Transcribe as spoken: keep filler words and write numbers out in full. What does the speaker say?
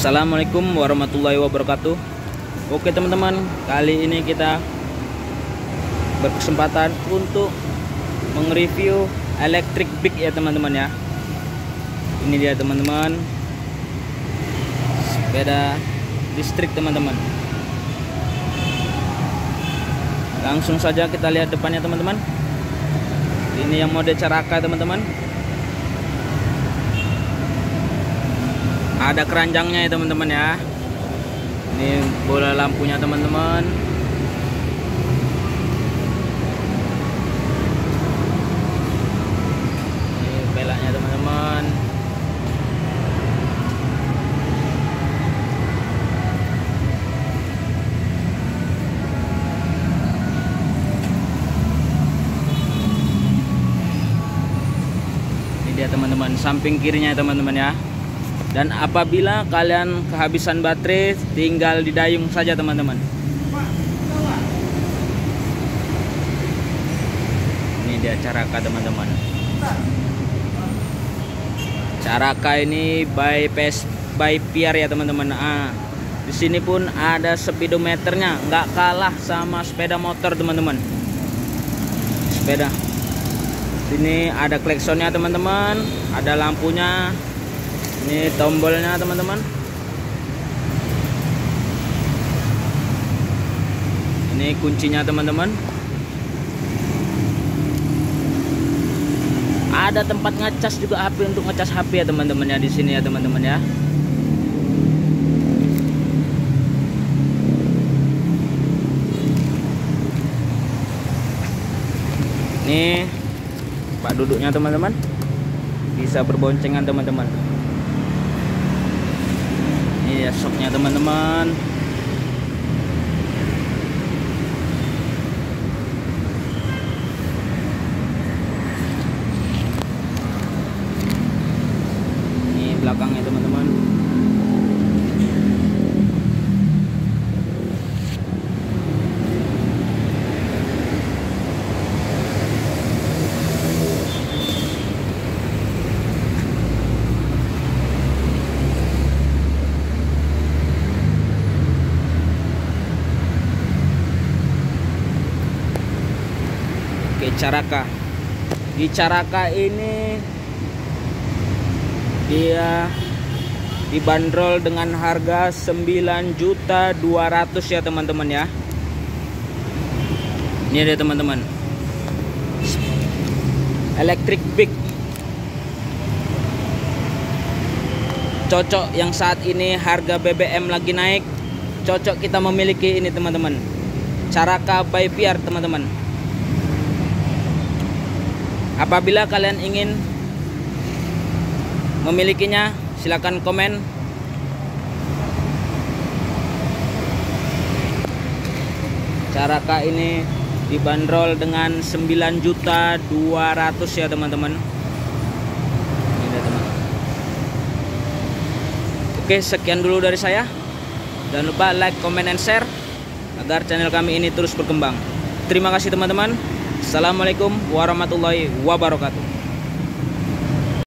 Assalamualaikum warahmatullahi wabarakatuh. Oke teman-teman, kali ini kita berkesempatan untuk mengreview electric bike ya teman-teman ya. Ini dia teman-teman, sepeda listrik teman-teman. Langsung saja kita lihat depannya teman-teman. Ini yang mode Caraka teman-teman. Ada keranjangnya ya teman-teman ya. Ini bola lampunya teman-teman. Ini pelaknya teman-teman. Ini dia teman-teman, samping kirinya teman-teman ya. Dan apabila kalian kehabisan baterai, tinggal didayung saja teman-teman. Ini dia Caraka teman-teman. Caraka ini by P S by P R ya teman-teman. Ah, di sini pun ada speedometernya, nggak kalah sama sepeda motor teman-teman. Sepeda. Sini ada klaksonnya teman-teman, ada lampunya. Ini tombolnya teman-teman. Ini kuncinya teman-teman. Ada tempat ngecas juga H P untuk ngecas H P ya teman-teman ya di sini ya teman-teman ya. Ini tempat duduknya teman-teman. Bisa berboncengan teman-teman. Ini ya soknya teman-teman. Ini belakangnya teman-teman. Oke, Caraka. Di Caraka ini dia dibanderol dengan harga sembilan juta dua ratus ribu ya teman-teman ya. Ini ada teman-teman. Electric bike. Cocok yang saat ini harga B B M lagi naik. Cocok kita memiliki ini teman-teman. Caraka by P R teman-teman. Apabila kalian ingin memilikinya, silakan komen. Caraka ini dibanderol dengan sembilan juta dua ratus ribu ya teman-teman. Ini teman. Oke, sekian dulu dari saya. Jangan lupa like, comment, and share agar channel kami ini terus berkembang. Terima kasih teman-teman. Assalamualaikum warahmatullahi wabarakatuh.